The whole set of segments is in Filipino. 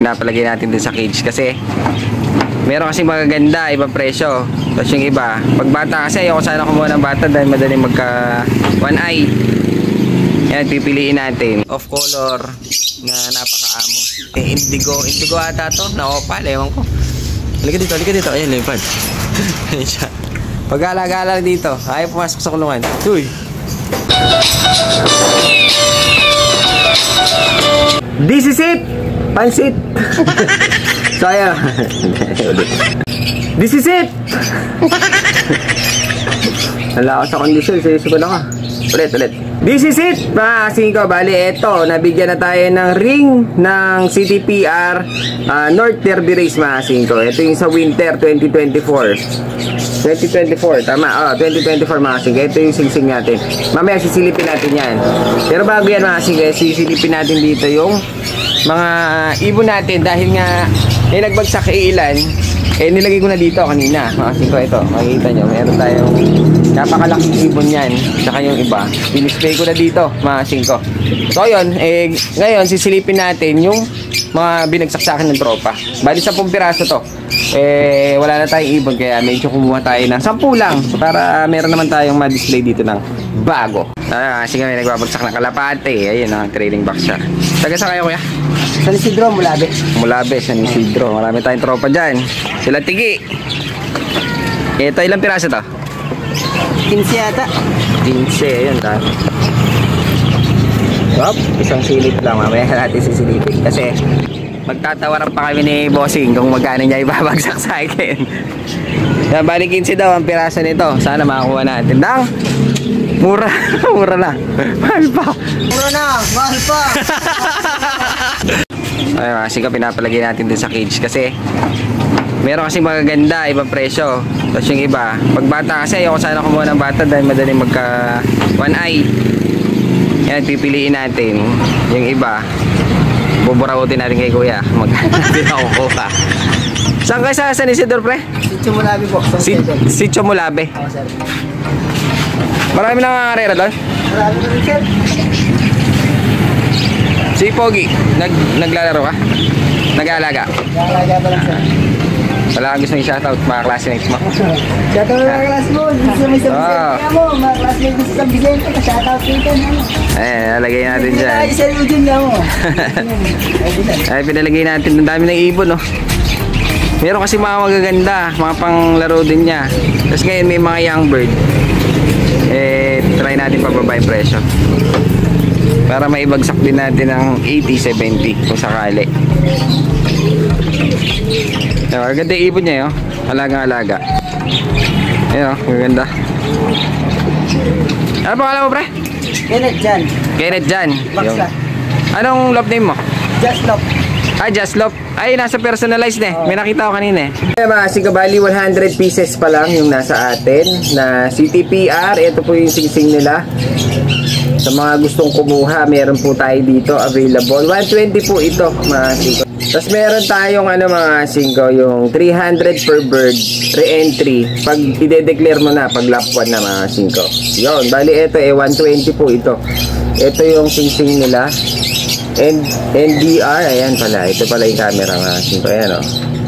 pinapalagay natin din sa cage kasi meron kasi magaganda, ibang presyo. Tapos yung iba, pag bata kasi ayoko sana kumuha ng bata dahil madaling magka one eye. Yan, pipiliin natin off color na napakaamo. Indigo ata to, na opal, ewan ko. Halika dito, ayan lipad. Ayan siya. Pag-alagala dito, ayaw pumasok sa kulungan. Uy! This is it! Pansit! So ayan. This is it! Wala ako sa kondisyon, seryoso ko na ka. Ulit. This is it! Mga kasingko, bali eto, nabigyan na tayo ng ring ng CTPR North Derby Race mga kasingko. Ito yung sa winter 2024, tama, 2024 mga kasingko. Ito yung singsing natin. Mamaya sisilipin natin yan. Pero bago yan mga kasingko, sisilipin natin dito yung mga ibon natin dahil nga may nagbagsak ilan. Nilagay ko na dito kanina mga kasingko. Ito, makikita nyo, meron tayong napakalaking ibon yan. Saka yung iba, dinispay ko na dito mga kasingko. So yun, ngayon sisilipin natin yung mga binagsak sa akin ng tropa. Bali 10 piraso to. Wala na tayong ibon kaya medyo kumuha tayo ng 10 lang para meron naman tayong ma-display dito ng bago. Kasi nga may nagbabagsak ng kalapate. Ayun ang trailing box siya. Taga sa kayo kuya? San Isidro, Mulabe, San Isidro. Marami tayong tropa dyan. Sila Tigi. Ito ilang piraso to? 15 yata. 15, ayun ta. Isang silip lang, mamaya natin sisilipin kasi magtatawaran pa kami ni Bossing kung magkano niya ibabagsak sa akin. Yan, bali 15 daw ang piraso nito. Sana makakuha natin. Dang! Mura na. Mahal pa. Ayun, kasi pinapalagay natin din sa cage kasi meron kasi magaganda, ibang presyo. Tapos yung iba, pag bata kasi ayoko sana kumuha ng bata dahil madaling magka one eye. Yan, pipiliin natin yung iba. Buburautin natin kay kuya. Magkano ako kuha. Saan kayo sa San Isidro, pre? Sitio Mulabe po. Sitio Mulabe. Marami na mga karera doon? Marami na rin, sir. Si Pogi, naglalaro ka? Nag-aalaga? Nag-aalaga pa lang, sir. Wala kang gusto yung shoutout, mga classmates mo. Shoutout mga class mo. Gusto mo sa Vicente mo. Mga classmates gusto sa Vicente. Shoutout dito. Nalagay natin dyan. Ay, sa Eugene nga mo. Ay, pinalagay natin. Ang dami ng ibon, no? Meron kasi mga magaganda. Mga panglaro din niya. Tapos ngayon may mga young bird. Try natin pababa yung presyo. Para maibagsak din natin ng 80-70 kung sakali. Maganda yung ibon niya, alaga-alaga. Ayun, maganda. Ano pangalan mo, pre? Kenneth Jan. Baksa. Anong love name mo? Just Love. Just Love. Ay, nasa personalized na. May nakita ko kanina mga sigabali, 100 pieces pa lang yung nasa atin na CTPR. Ito po yung singsing nila. Sa mga gustong kumuha, meron po tayo dito available. 120 po ito mga sigo. Tapos meron tayong mga singko, yung 300 per bird re-entry. Pag i-declare mo na, pag lap 1 na mga singko. Yun, bali ito 120 po ito. Ito yung singsing nila. NDR, ayan pala. Ito pala yung camera mga singko. Ayan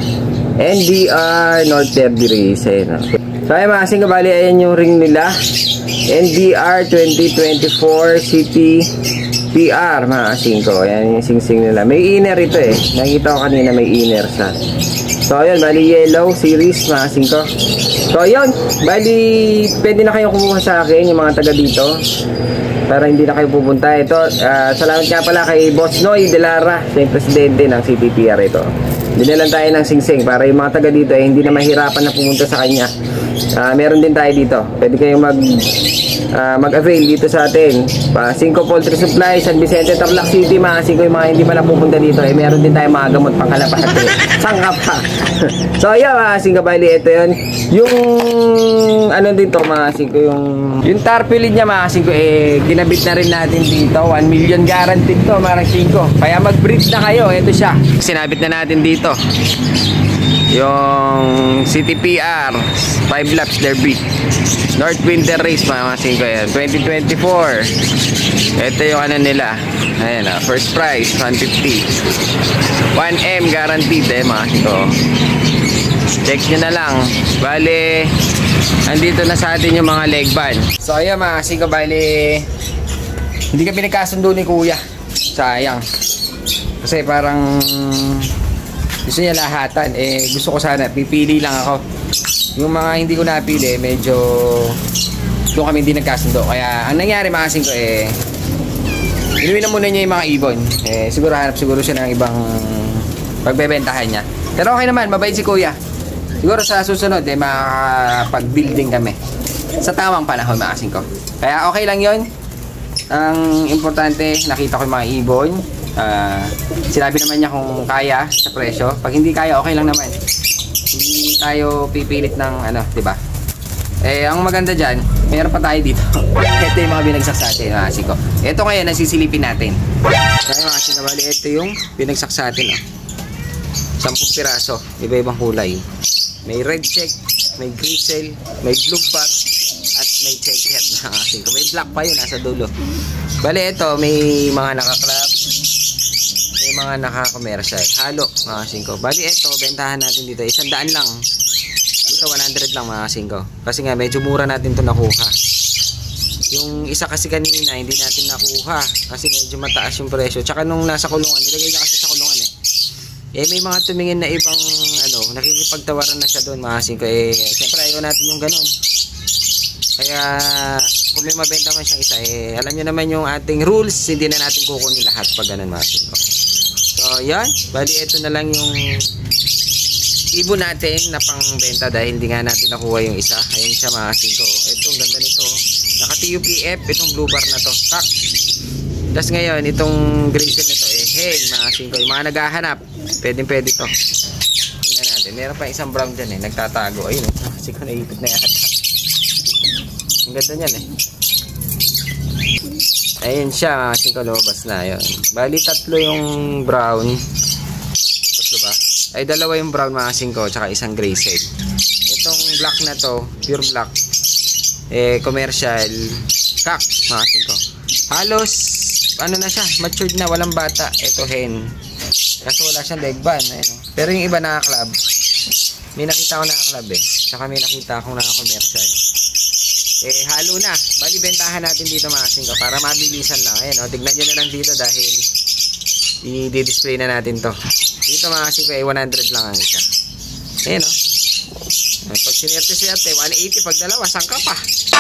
NDR North Derby Race. Ayan So ayan mga singko, bali ayan yung ring nila. NDR 2024 City PR mga singko. Ayan yung singsing nila. May inner ito Nakita ko kanina may inner siya. So ayun, bali yellow series mga singko. So ayun, bali pwede na kayong kumuha sa akin yung mga taga dito para hindi na kayo pupunta. Ito, salamat nga pala kay Boss Noy De Lara, siya yung presidente ng CTPR ito. Dinalan tayo ng singsing para yung mga taga dito hindi na mahirapan na pumunta sa kanya. Meron din tayo dito. Pwede kayong mag-avail dito sa atin. 5 Poultry Supply, San Vicente, Tarlac City, mga 5 yung mga hindi pa napupunta dito. Meron din tayo mga gamot pang kalapate. Sangka pa. So yeah, mga 5 bali, ito yun. Yung dito mga 5 yung tarpaulin niya mga 5 kinabit na rin natin dito. 1 million guaranteed to mga 5. Kaya mag-breed na kayo. Ito siya. Sinabit na natin dito. yung City PR 5 laps derby North Winter Race mga masing ko yan 2024. Ito yung ano nila, ayan first prize 150, 1M guaranteed mga masing ko. Check nyo na lang. Bali andito na sa atin yung mga leg band. So ayan mga masing ko, bali hindi ka pinagkasundo ni kuya, sayang kasi parang gusto niya lahatan. Gusto ko sana pipili lang ako. Yung mga hindi ko napili medyo doon kami hindi nagkasundo. Kaya ang nangyari makasing ko inuwi na muna niya yung mga ibon. Siguro hanap siguro siya ng ibang pagbebentahan niya. Pero okay naman, mabait si kuya. Siguro sa susunod makapag-building kami sa tamang panahon makasing ko. Kaya okay lang yon. Ang importante nakita ko yung mga ibon. Sinabi naman niya kung kaya sa presyo. Pag hindi kaya, okay lang naman. Hindi tayo pipilit ng ano, diba? Ang maganda dyan, meron pa tayo dito. Ito yung mga binagsak sa atin, mga asiko. Ito ngayon, nasisilipin natin. Kaya mga asiko, bali, ito yung binagsak sa atin. 10 piraso, iba-ibang kulay. May red check, may grisel, may blue back, at may checkhead, mga asiko. May black pa yun, nasa dulo. Bali, ito, may mga nakaklap, may mga naka-commercial. Halo, mga singko. Bali, ito, bentahan natin dito. 100 lang. Dito, 100 lang, mga singko. Kasi nga, medyo mura natin to nakuha. Yung isa kasi kanina, hindi natin nakuha. Kasi medyo mataas yung presyo. Tsaka nung nasa kulungan, nilagay niya kasi sa kulungan may mga tumingin na ibang, nakikipagtawaran na siya doon, mga singko. Siyempre, ayaw natin yung ganun. Kaya, kung may mabenta man siyang isa, alam nyo naman yung ating rules, hindi na natin kukunin lahat pag ganun, mga singko. So, yan. Bali, ito na lang yung ibon natin na pangbenta dahil hindi nga natin nakuha yung isa. Ayan siya, mga singko. Ito, ang ganda nito. Naka-TUPF, itong blue bar na to. Kak! Tapos ngayon, itong grisel na to, hen, mga singko. Yung mga naghahanap, pwede to. Tingnan natin. Meron pa isang brown dyan, nagtatago. Ayun, singko, naipit na yata. Ang ganda niyan, Ayun siya, mga singko, lumabas na. Ayun. Bali, 3 yung brown. 3 ba? Ay, 2 yung brown, mga singko, tsaka isang gray set. Itong black na to, pure black, commercial, kak, mga singko. Halos, ano na siya, matured na, walang bata. Ito, hen. Kaso wala siyang leg band. Ayun. Pero yung iba naka-club, may nakita ko naka-club Tsaka may nakita akong naka-commercial. Halo na. Bali, bentahan natin dito, mga singko, para mabilisan lang. Ayan, tignan nyo na lang dito dahil i-display na natin to. Dito, mga singko, 100 lang ang isa. Ayan, pag sinerte-serte, 180 pag dalawa, sangka pa.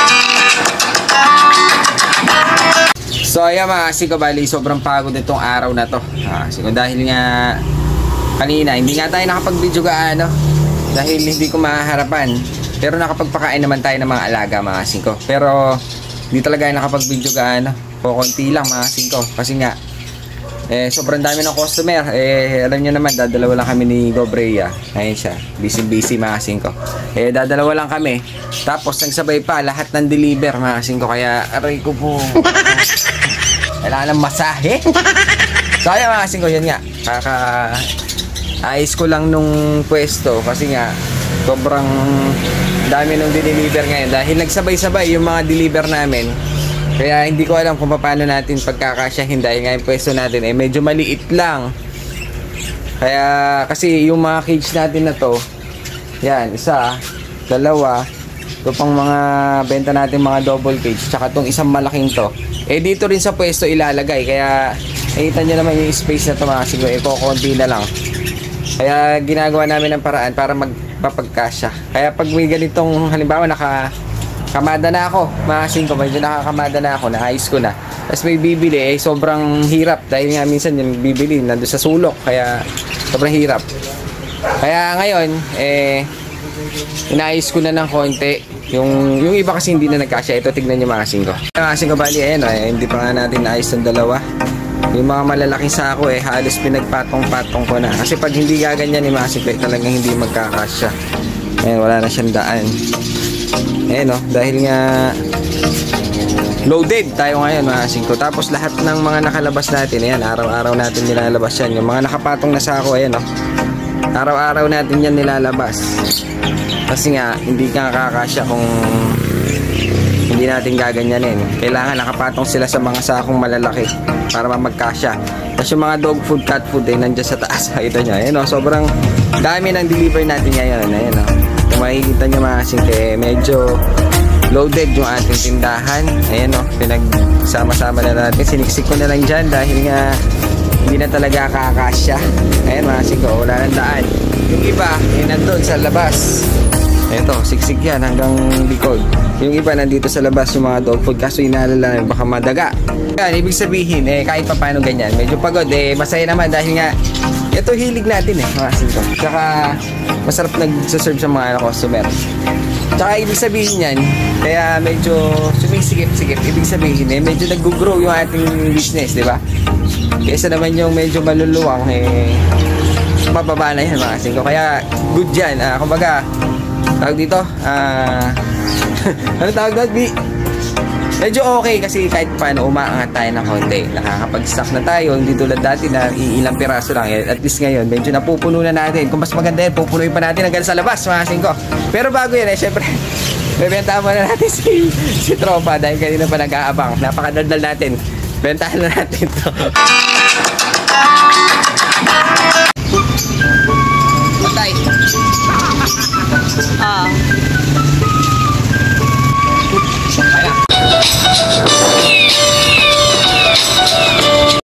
So, ayan, mga singko, bali, sobrang pagod itong araw na to. Singko, dahil nga kanina, hindi nga tayo nakapag-video gaano. Dahil hindi ko maharapan. Pero nakapagpakain naman tayo ng mga alaga, mga singko. Pero hindi talaga nakapag-video gaano. Konti lang, mga singko. Kasi nga sobrang dami ng customer. Alam nyo naman, dadalawa lang kami ni Gobrea. Ayun siya, busy mga singko. Dadalawa lang kami. Tapos nagsabay pa lahat ng deliver, mga singko. Kaya aray ko po, kailangan ng masahe. So ayan, mga singko, yun nga, ayos ko lang nung pwesto. Kasi nga sobrang dami nung deliver ngayon dahil nagsabay-sabay yung mga deliver namin. Kaya hindi ko alam kung paano natin pagkakasyahin dahil nga yung pwesto natin medyo maliit lang. Kaya kasi yung mga cage natin na to, yan, 1, 2, ito pang mga benta natin mga double cage, tsaka tong isang malaking to, dito rin sa pwesto ilalagay. Kaya nakita nyo naman yung space na to, mga siguro kukunti na lang. Kaya ginagawa namin ng paraan para magpapagkasya. Kaya pag may ganitong, halimbawa nakakamada na ako, mga singko, medyo nakakamada na ako, naayos ko na, tapos may bibili, sobrang hirap. Dahil nga minsan yung bibili nandun sa sulok, kaya sobrang hirap. Kaya ngayon, inaayos ko na ng konti. Yung iba kasi hindi na nagkasya. Ito, tignan nyo, mga singko. Mga singko, bali, ayan, hindi pa nga natin naayos ng dalawa. Yung mga malalaking sako halos pinagpatong-patong ko na. Kasi pag hindi gaganyan ni Masiklet, talagang hindi magkakasya. Ayan, wala na siyang daan. Ayan, dahil nga loaded tayo ngayon, mga singko. Tapos lahat ng mga nakalabas natin, ayan, araw-araw natin nilalabas yan. Yung mga nakapatong na sako, ayan, Araw-araw natin yan nilalabas. Kasi nga, hindi ka kakasya kung hindi natin gaganyanin. Kailangan nakapatong sila sa mga sakong malalaki para magkasya. Tapos yung mga dog food, cat food ay nandiyan sa taas. Makita nyo, ayun o, sobrang dami ng deliver natin ngayon. Ayun o, kung makikita nyo mga kasingko, medyo loaded yung ating tindahan. Ayun o, pinagsama-sama na natin. Siniksik ko na lang dyan dahil nga hindi na talaga kakasya. Ayun mga kasingko, wala nang daan. Yung iba, ay nandun sa labas. Ito, siksik yan hanggang likod. Yung iba nandito sa labas yung mga dog food kaso inaalala na baka madaga. Yan, ibig sabihin, kahit pa paano ganyan, medyo pagod, masaya naman dahil nga ito hilig natin mga kasingko. Tsaka masarap nagsaserve sa mga customer. Tsaka ibig sabihin yan, kaya medyo sumisikip-sikip. Ibig sabihin, medyo nag-grow yung ating business, di ba? Kaysa naman yung medyo maluluwang, mababa na yan mga kasingko. Kaya good yan, kumbaga, tawag dito, ano tawag doon, B? Medyo okay kasi kahit paano umaangat tayo ng konti. Nakakapag-stock na tayo, hindi tulad dati na ilang piraso lang. At least ngayon, medyo napupuno na natin. Kung mas maganda yan, pupunuin pa natin hanggang sa labas, mga kasingko. Pero bago yan, syempre, bebentahan muna natin si Tropa dahil kanina pa nag-aabang. Napakadaldal natin. Bentahan na natin to.